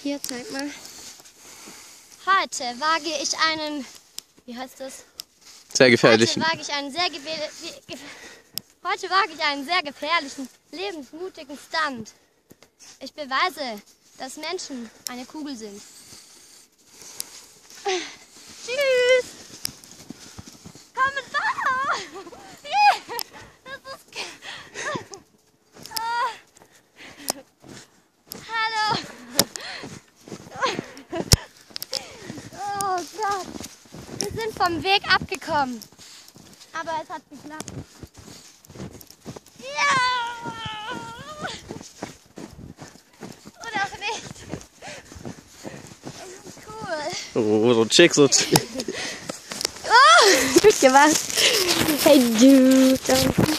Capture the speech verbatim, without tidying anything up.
Hier, zeig mal. Heute wage ich einen, wie heißt das? Sehr gefährlichen. Heute wage ich einen sehr, ge ge Heute wage ich einen sehr gefährlichen, lebensmutigen Stunt. Ich beweise, dass Menschen eine Kugel sind. Tschüss! Komm mit Wasser! Das ist... Hallo! Oh Gott! Wir sind vom Weg abgekommen. Aber es hat geklappt. Ja! Oder auch nicht. Das ist cool. Oh, so chick, so chick. Oh, gut gemacht. Hey du.